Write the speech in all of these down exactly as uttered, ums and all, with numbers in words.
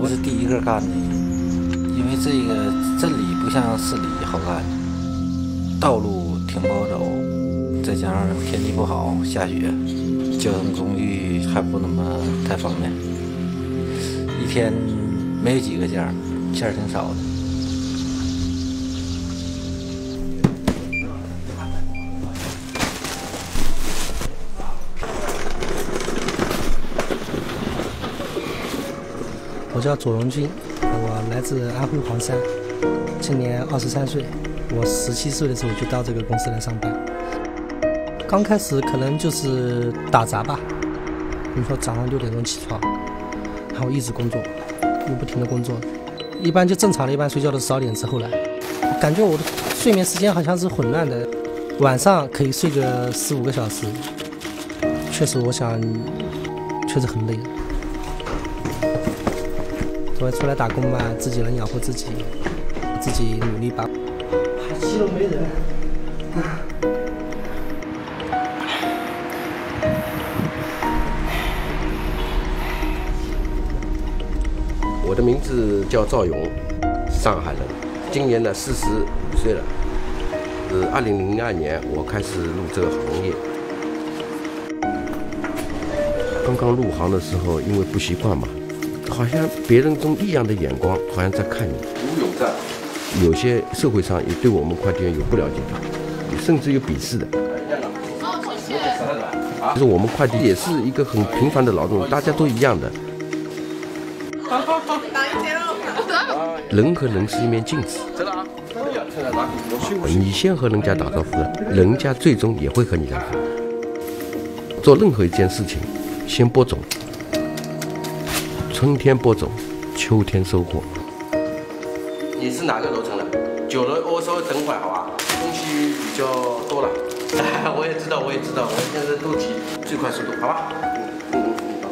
我是第一个干的，因为这个镇里不像市里好干，道路挺不好走，再加上天气不好，下雪，交通工具还不那么太方便，一天没有几个件儿，件儿挺少的。 我叫左荣军，我来自安徽黄山，今年二十三岁。我十七岁的时候就到这个公司来上班。刚开始可能就是打杂吧，比如说早上六点钟起床，然后一直工作，又不停的工作。一般就正常的，一般睡觉都是十二点之后来。感觉我的睡眠时间好像是混乱的，晚上可以睡个四五个小时。确实，我想，确实很累。 所以出来打工嘛，自己能养活自己，自己努力吧。还七楼没人。 我的名字叫赵勇，上海人，今年呢四十五岁了。是二零零二年我开始入这个行业。刚刚入行的时候，因为不习惯嘛。 好像别人用异样的眼光，好像在看你。吴勇在，有些社会上也对我们快递员有不了解的，甚至有鄙视的。其实我们快递也是一个很平凡的劳动，大家都一样的。人和人是一面镜子，你先和人家打招呼了，人家最终也会和你打招呼。做任何一件事情，先播种。 春天播种，秋天收获。你是哪个楼层的？九楼，我稍微等会儿好吧，东西比较多了。我也知道，我也知道，我现在都提最快速度，好吧？嗯嗯嗯，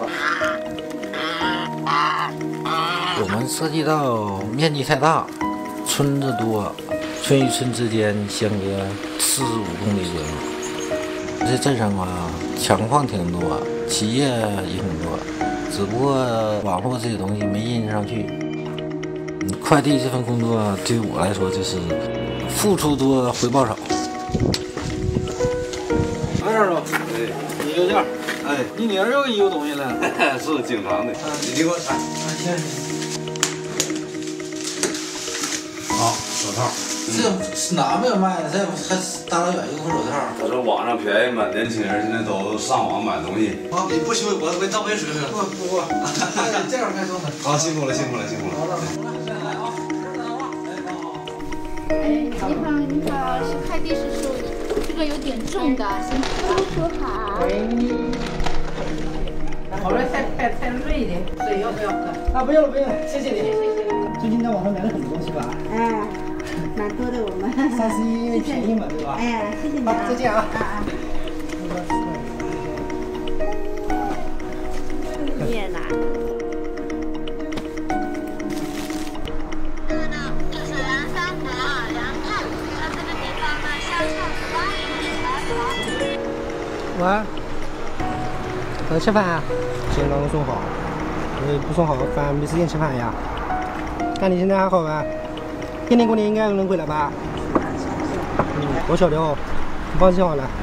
好吧。 我们涉及到面积太大，村子多，村与村之间相隔四十五公里左右。这镇上啊，厂矿挺多，企业也挺多。 只不过网络这些东西没印上去。快递这份工作对于我来说就是付出多回报少。 二十了，哎，一个件儿，哎，你女儿又给你邮东西了，是经常的。你给我看，好，手套。 这是哪没有卖的？这还大老远邮个手套。 我说网上便宜嘛，年轻人现在都上网买东西。 啊，你不行，我我倒杯水。 不不不，这样开送的。 好，辛苦了，辛苦了，辛苦了。 好了，来啊， 哎，你好，你好，是快递叔叔，这个有点重的，辛苦了。叔叔好。 好了，太太太累的，水要不要喝？ 啊，不用了，不用了，谢谢你。 谢谢。 最近在网上买了很多东西吧？ 哎，蛮多的，我们。 三十一因为便宜嘛，对吧？ 哎，谢谢你。 好，再见啊。 啊啊。你也拿。 喂，呃，吃饭啊？今天刚刚送好，呃，不送好饭没时间吃饭呀。那你现在还好吧？天天过年应该能回来吧？嗯，我晓得哦，你放心好了。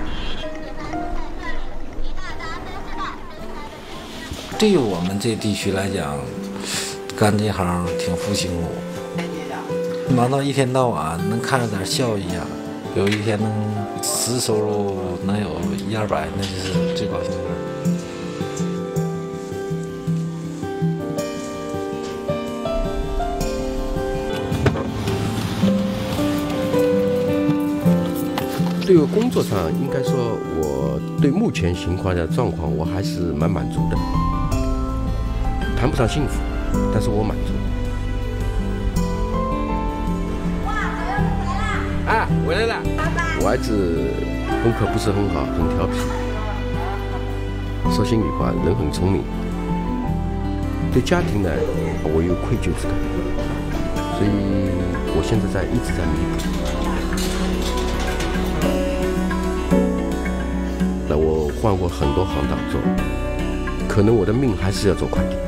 对于我们这地区来讲，干这行挺负辛苦，忙到一天到晚能看着点效益啊，有一天能实收入能有一二百，那就是最高兴的事儿。 对于工作上，应该说我对目前情况的状况，我还是蛮满足的，谈不上幸福，但是我满足。 哇，小妖精回来啦！ 啊，回来了。 爸爸。 我儿子功课不是很好，很调皮。说心里话，人很聪明。对家庭呢，我有愧疚之感，所以我现在在一直在弥补。那我换过很多行当做，可能我的命还是要做快递。